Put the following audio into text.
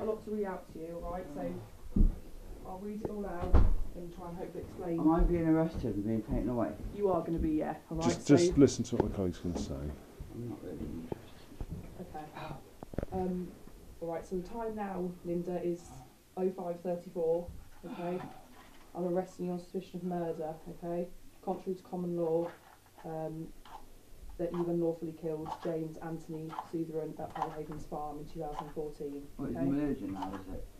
a lot to read out to you, alright? So I'll read it all out and try and hopefully explain. Am I being arrested and being taken away? You are going to be, yeah, alright? Just listen to what my colleague's going to say. I'm not really interested. Okay. Alright, so the time now, Linda, is 05:34, okay? I'm arresting you on suspicion of murder, okay? Contrary to common law, that you've unlawfully killed James Anthony Sootheran at Havens Farm in 2014. What, Okay? is murder now, is it?